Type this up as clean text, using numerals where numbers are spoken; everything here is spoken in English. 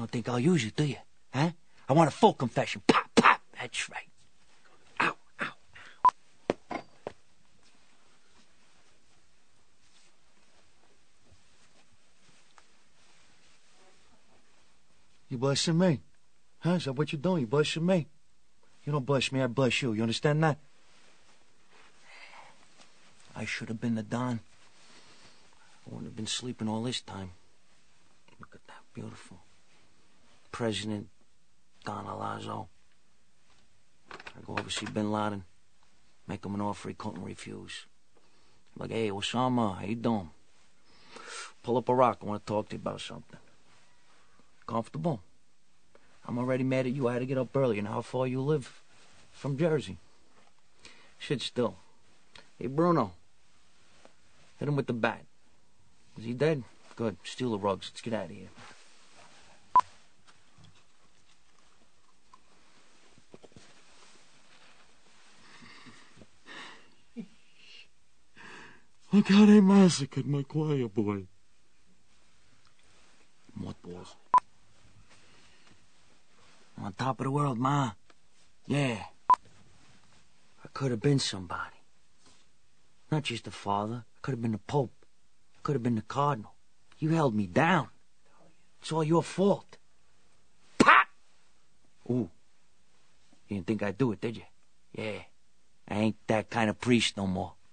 don't think I'll use it, do you? Huh? I want a full confession. Pop, pop. That's right. Ow, ow, ow. You blessing me? Huh? Is that what you're doing? You blessing me? You don't bless me, I bless you. You understand that? I should have been the Don. I wouldn't have been sleeping all this time. Look at that, beautiful. President Don Alonzo. I go over see Bin Laden. Make him an offer he couldn't refuse. Like, hey, Osama, how you doing? Pull up a rock. I want to talk to you about something. Comfortable? I'm already mad at you. I had to get up early. And how far you live from Jersey? Sit still. Hey, Bruno. Hit him with the bat. Is he dead? Good. Steal the rugs. Let's get out of here. Look how they massacred my choir boy. What balls? I'm on top of the world, Ma. Yeah. I could have been somebody. Not just a father. I could have been the Pope. I could have been the Cardinal. You held me down. It's all your fault. Pop! Ooh. You didn't think I'd do it, did you? Yeah. I ain't that kind of priest no more.